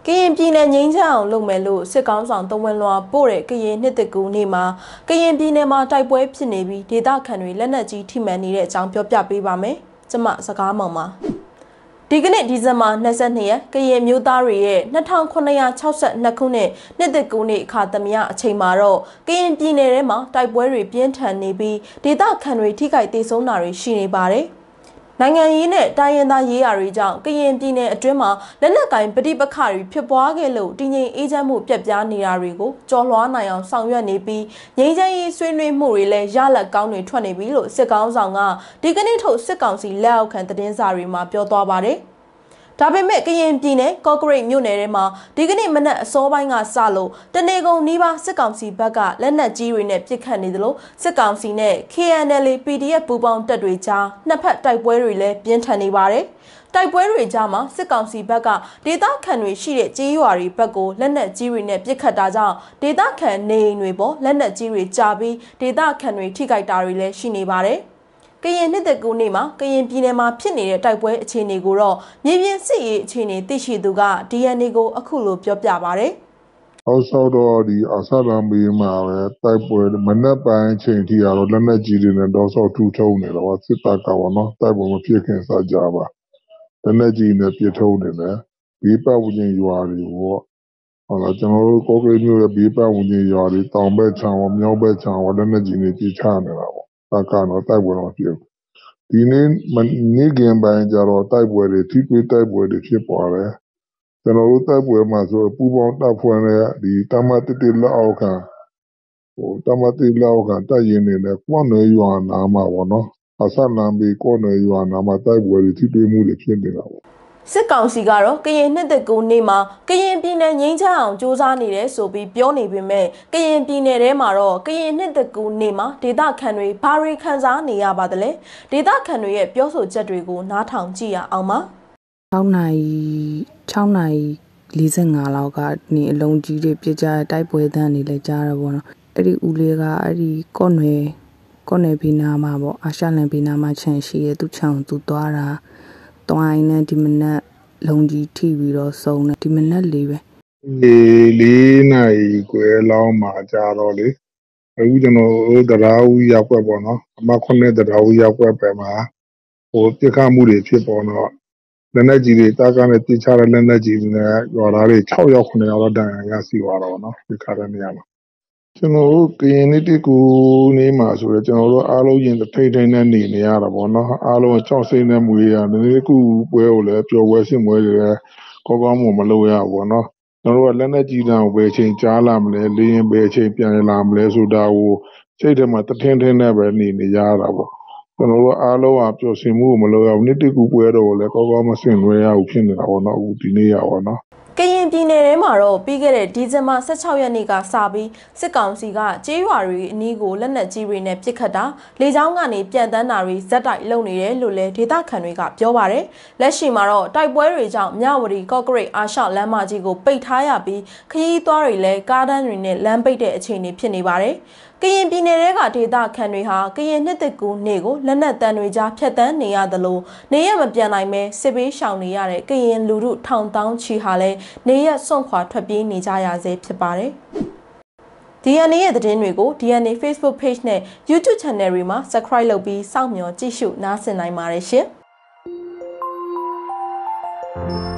ကရင်ပြည်နယ်ငြိမ်းချမ်းအောင်လုပ်မယ်လို့စစ်ကောင်ဆောင်တဝန်လွှာပို့တဲ့ကရင်နှစ်တကူနေ့မှာကရင်ပြည်နယ်မှာတိုက်ပွဲဖြစ်နေပြီးဒေသခံတွေလက်နက်ကြီးထိမှန်နေတဲ့အကြောင်းပြောပြပေးပါမယ်။ကျွန်မစကားမောင်ပါ။ဒီကနေ့ဒီဇင်ဘာ22ရက်ကရင်မျိုးသားတွေရဲ့2962ခုနှစ်နှစ်တကူနေ့အခါသမယအချိန်မှာတော့ကရင်ပြည်နယ်ထဲမှာတိုက်ပွဲတွေပြင်းထန်နေပြီးဒေသခံတွေထိခိုက်ဒေဆုံးတာတွေရှိနေပါတယ်။နိုင်ငံရေးနဲ့တိုင်းရင်းသားရေးရာတွေကြောင့်ကရင်ပြည်နယ်အတွင်းမှာလက်နက်ကိုင်ပဋိပက္ခတွေဖြစ်ပွားခဲ့လို့တည်ငြိမ်အေးချမ်းမှုပြတ်ပြားနေတာတွေကိုကြော်လွှားနိုင်အောင်ဆောင်ရွက်နေပြီးငြိမ်းချမ်းရေးဆွေးနွေးမှုတွေလည်းရလဒ်ကောင်းတွေထွက်နေပြီလို့စစ်ကောင်ဆောင်ကဒီကနေ့ထုတ်စစ်ကောင်စီလက်အောက်ခံသတင်းစာတွေမှာပြောသွားပါတယ်။ဒါပေမဲ့ကရင်ပြည်နယ်ကော့ကရိတ်မြို့နယ်ထဲမှာဒီကနေ့မနက်အစောပိုင်းကစလို့တနေကုန်နီးပါးစစ်ကောင်စီဘက်ကလက်နက်ကြီးတွေနဲ့ပစ်ခတ်နေသလိုစစ်ကောင်စီနဲ့ KNL PDF ပူးပေါင်းတပ်တွေကြားနှစ်ဖက်တိုက်ပွဲတွေလည်းပြင်းထန်နေပါတယ်။တိုက်ပွဲတွေကြားမှာစစ်ကောင်စီဘက်ကဒေသခံတွေရှိတဲ့ကြေးရွာတွေဘက်ကိုလက်နက်ကြီးတွေနဲ့ပစ်ခတ်တာကြောင့်ဒေသခံနေအိမ်တွေပေါ်လက်နက်ကြီးတွေကြာပြီးဒေသခံတွေထိခိုက်တာတွေလည်းရှိနေပါတယ်။ကရင်နှစ်တကူနေ့မှာကရင်ပြည်နယ်မှာဖြစ်နေတဲ့တိုက်ပွဲအခြေအနေကိုတော့မြေပြင်စစ်ရေးအခြေအနေသိရှိသူက DNA ကိုအခုလိုပြောပြပါဗျ။အောက်ဆောက်တော့ဒီအဆလမ်းဘေးမှာပဲတိုက်ပွဲမနက်ပိုင်းအချိန်ထိကတော့လက်နက်ကြီးတွေနဲ့တောက်ဆောက်ထူထုံနေတော့စစ်တပ်ကပေါ့နော်တိုက်ပွဲမဖြစ်ခင်စကြပါလက်နက်ကြီးနဲ့ပြစ်ထုံနေတယ်ဘေးပတ်ဝန်းကျင်ရွာတွေပေါ့ဟုတ်လားကျွန်တော်တို့ကော့ကရိတ်မြို့ရဲ့ဘေးပတ်ဝန်းကျင်ရွာတွေတောင်ဘက်ခြမ်းရောမြောက်ဘက်ခြမ်းရောလက်နက်ကြီးတွေပြစ်ချနေတာပေါ့တပ်ကတော့တိုက်ပွဲတော့ဖြစ်ဒီနေ့ကင်ပိုင်းကျတော့တိုက်ပွဲတွေထိတွေ့တိုက်ပွဲတွေဖြစ်ပွားတယ်ကျွန်တော်တို့တိုက်ပွဲမှာဆိုပူပေါင်းတပ်ဖွဲ့နဲ့ဒီတမတ်တိလက်အောက်ခံတမတ်တိလက်အောက်ခံတိုက်ရင်နေတဲ့ကွန်နယ်ရွာနာမှာပေါ့နော်အဆလမ်းဘေးကွန်နယ်ရွာနာမှာတိုက်ပွဲတွေထိတွေ့မှုတွေဖြစ်နေတာပေါ့စစ်ကောင်စီကတော့ကရင်နှစ်တကူနေ့မှာကရင်ပြည်နယ်ငြိမ်းချမ်းအောင်စ조사နေတယ်ဆိုပြီးပြောနေပေမဲ့ကရင်ပြည်နယ်ထဲမှာတော့ကရင်နှစ်တကူနေ့မှာဒေသခံတွေဘာတွေခံစားနေရပါသလဲဒေသခံတွေရဲ့ပြောဆိုချက်တွေကိုနားထောင်ကြည့်ရအောင်ပါ 6နာရီ45လောက်ကနေအလုံးကြီးတွေပြစ်ကြတိုက်ပွဲတန်းနေလဲကြားရပါတော့အဲ့ဒီဦးလေးကအဲ့ဒီကော့နယ်ဘီနာမှာပေါ့အာရှလန်ဘီနာမှာခြံရှိရဲ့သူခြံသူသွားတာတွိုင်းနဲ့ဒီမနက်လုံးကြီးထိပြီးတော့စုံတယ်ဒီမနက်လေးပဲ 4နာရီခွဲလောက်မှာကြာတော့လေအခုကျွန်တော်တရားဦးရောက်ွက်ပေါ့နော်အမ9တရားဦးရောက်ွက်ပဲမှာပြစ်ခတ်မှုတွေဖြစ်ပေါ်တော့လက်နက်ကြီးတွေတာကားနဲ့ပြစ်ချတဲ့လက်နက်ကြီးတွေနဲ့ရွာသားတွေ6ယောက်9ယောက်တော့ဒဏ်ရာရရှိသွားတော့နော်ပြစ်ခတ်တဲ့နေရာမှာကျွန်တော်တို့ကရင်နှစ်တကူနေမှာဆိုတော့ကျွန်တော်တို့အားလုံးရင်ထိတ်ထိတ်နဲ့နေရတာပေါ့နော်အားလုံးကြောက်စိမ့်နဲ့မွေးရဒီနေ့ကူပွဲကိုလည်းပျော်ပွဲဆင်ပွဲတွေလည်းကောကောင်းမလုပ်ရဘူးနော်ကျွန်တော်တို့ကလက်နက်ကြီးတန်းကိုဘယ်အချိန်ကြားလာမလဲလေရင်ဘယ်အချိန်ပြန်လာမလဲဆိုတာကိုစိတ်ထဲမှာတထင်းထင်းနဲ့ပဲနေရတာပေါ့ကျွန်တော်တို့အားလုံးပျော်စင်မှုကိုမလုပ်ရဘူးနှစ်တကူပွဲတော့လည်းကောကောင်းမဆင်နွှဲရဘူးဖြစ်နေတာပေါ့နော်အခုဒီနေ့ရပါတော့ကရင်ပြည်နယ်ထဲမှာတော့ပြီးခဲ့တဲ့ဒီဇင်ဘာ16ရက်နေ့ကစပြီးစစ်ကောင်စီကကြေးရွာတွေအနီးကိုလက်နက်ကြီးတွေနဲ့ပစ်ခတ်တာလေကြောင်းကနေပြန်တန်းတာတွေဇက်တိုက်လုပ်နေတယ်လို့လည်းဒေသခံတွေကပြောပါတယ်။လက်ရှိမှာတော့တိုက်ပွဲတွေကြောင့်မြဝတီကော့ကရိတ်အာရှလမ်းမကြီးကိုပိတ်ထားရပြီးခရီးသွားတွေလည်းကားတန်းတွေနဲ့လမ်းပိတ်တဲ့အခြေအနေဖြစ်နေပါတယ်။ကရင်ပြည်နယ်ကဒေသခံတွေဟာကရင်နှစ်တကူနေ့ကိုလက်နက်တန်းတွေကြားဖျက်ဆီးနေရသလိုနေရမပြန်နိုင်ပဲစစ်ပေးရှောင်နေရတဲ့ကရင်လူထုထောင်တောင်းချီဟာလည်းနေရစွန့်ခွာထွက်ပြေးနေကြရဆဲဖြစ်ပါတယ်။ DNA ရဲ့သတင်းတွေကို DNA Facebook Page နဲ့ YouTube Channel တွေမှာ Subscribe လုပ်ပြီးစောင့်မျှော်ကြည့်ရှုနားဆင်နိုင်ပါတယ်ရှင်။